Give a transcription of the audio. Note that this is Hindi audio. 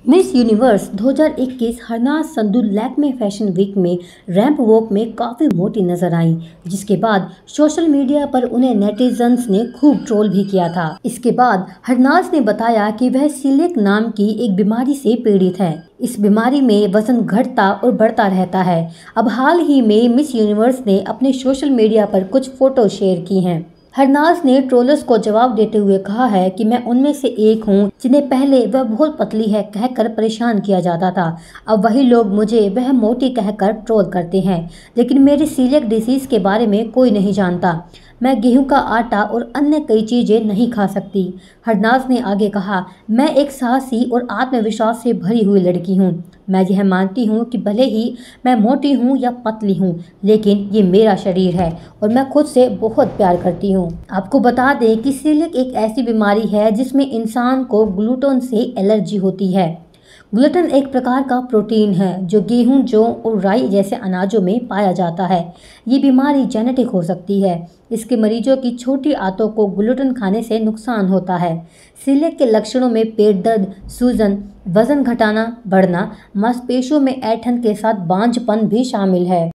Miss Universe 2021 Harnaaz Sandhu Lakme fashion week में रैंप वॉक में काफ़ी मोटी नजर आईं, जिसके बाद सोशल मीडिया पर उन्हें नेटिजन्स ने खूब ट्रोल भी किया था। इसके बाद हरनाज ने बताया कि वह सीलिएक नाम की एक बीमारी से पीड़ित है। इस बीमारी में वजन घटता और बढ़ता रहता है। अब हाल ही में मिस यूनिवर्स ने अपने सोशल मीडिया पर कुछ फोटो शेयर की हैं। हरनाज ने ट्रोलर्स को जवाब देते हुए कहा है कि मैं उनमें से एक हूं जिन्हें पहले वह बहुत पतली है कहकर परेशान किया जाता था। अब वही लोग मुझे वह मोटी कहकर ट्रोल करते हैं, लेकिन मेरी सीलिएक डिसीज के बारे में कोई नहीं जानता। मैं गेहूं का आटा और अन्य कई चीजें नहीं खा सकती। हरनाज ने आगे कहा, मैं एक साहसी और आत्मविश्वास से भरी हुई लड़की हूं। मैं यह मानती हूं कि भले ही मैं मोटी हूं या पतली हूं, लेकिन ये मेरा शरीर है और मैं खुद से बहुत प्यार करती हूं। आपको बता दें कि सीलिएक एक ऐसी बीमारी है जिसमें इंसान को ग्लूटेन से एलर्जी होती है। ग्लूटेन एक प्रकार का प्रोटीन है जो गेहूं, जौ और राई जैसे अनाजों में पाया जाता है। ये बीमारी जेनेटिक हो सकती है। इसके मरीजों की छोटी आंतों को ग्लूटेन खाने से नुकसान होता है। सीलिएक के लक्षणों में पेट दर्द, सूजन, वजन घटाना, बढ़ना, मांसपेशियों में ऐंठन के साथ बांझपन भी शामिल है।